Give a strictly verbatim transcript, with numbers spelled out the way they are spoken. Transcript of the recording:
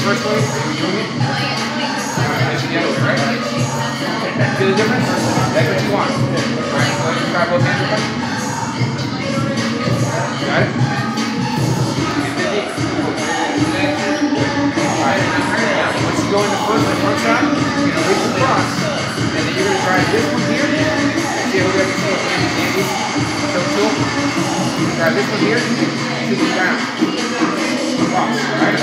first way you're doing it? Alright, that's the other way, right? Okay. Feel the difference? That's what you want. Alright, so let's try both hands real quick. Got it? Alright, now once you go into first and front shot, you're going to reach across, and then you're going to try this one here. See how we got the tail handy dandy. So cool. Try this one here, shoot it down. Cross, alright?